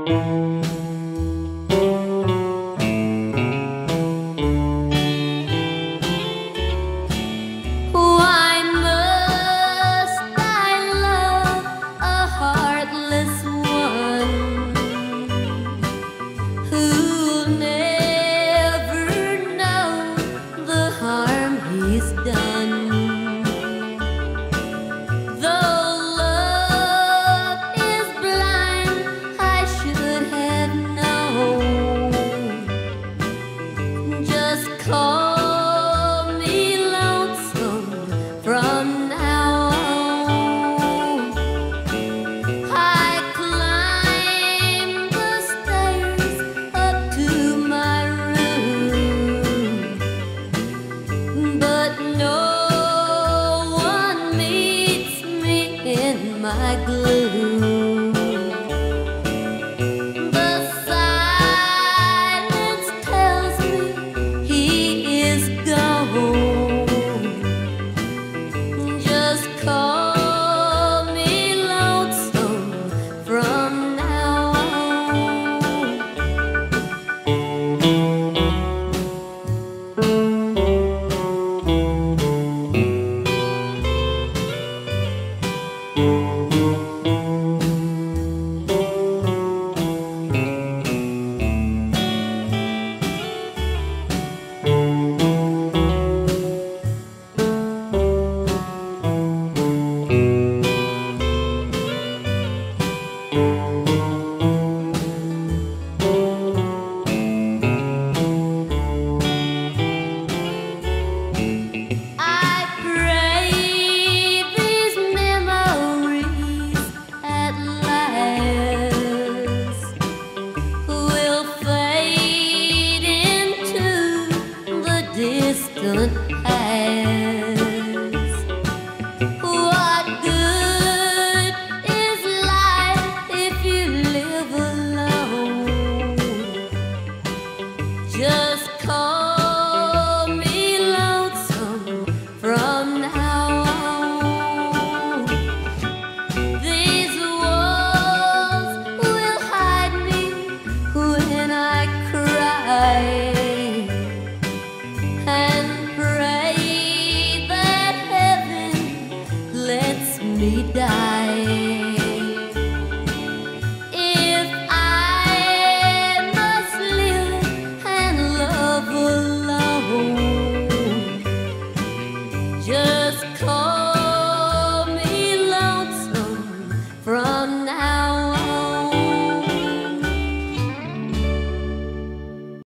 Why must I love a heartless one who'll never know the harm he's done? Though love is blind, I should have known. Just call me lonesome from now on. I climb the stairs up to my room, but no one meets me in my gloom. The silence tells me he is gone. Just call me lonesome from now on.